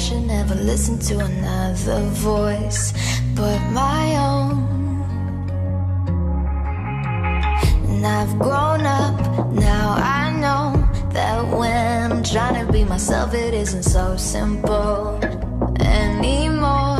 should never listen to another voice but my own. And I've grown up, now I know that when I'm trying to be myself, it isn't so simple anymore.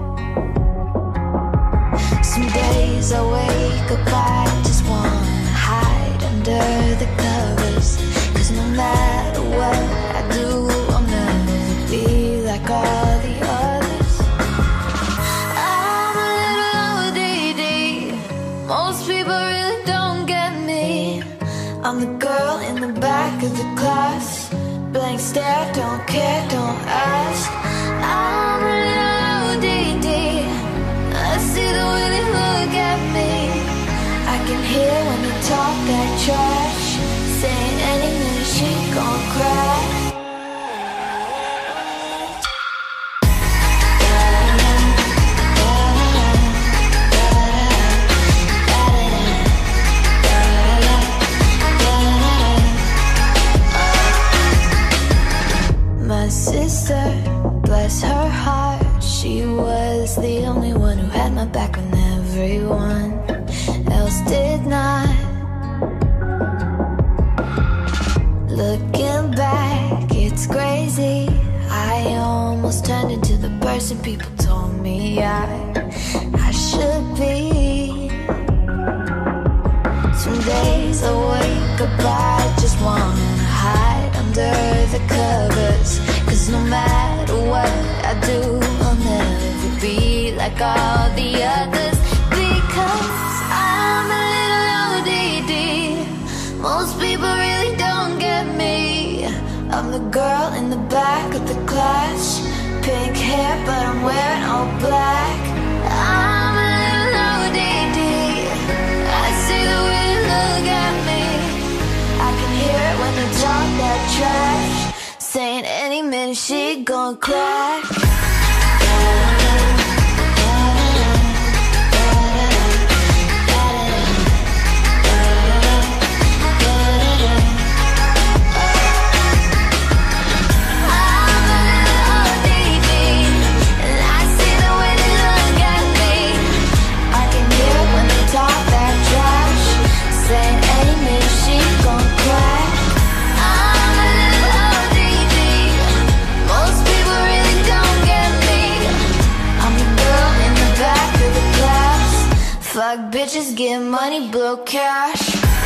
Some days I wake up, I just wanna hide under the covers, 'cause no matter what I do, I'll never be like all the others. I'm a little O.D.D. Most people really don't get me. I'm the girl in the back of the class, blank stare, don't care, don't ask. I'm a little O.D.D. I see the way they look at me. I can hear when they talk that trash, saying any minute she gon' cry. My sister, bless her heart, she was the only one who had my back when everyone else did not. Looking back, it's crazy. I almost turned into the person people told me I should be. Some days I wake up, I just wanna hide under the covers, 'cause no matter what I do, I'll never be like all the others. Because I'm a little O.D.D. Most people really don't get me. I'm the girl in the back of the class, pink hair but I'm wearing all black. I'm a little O.D.D. I see the way they look at me. I can hear it when they talk that trash, saying any minute she gon' crack. Fuck bitches, get money, blow cash.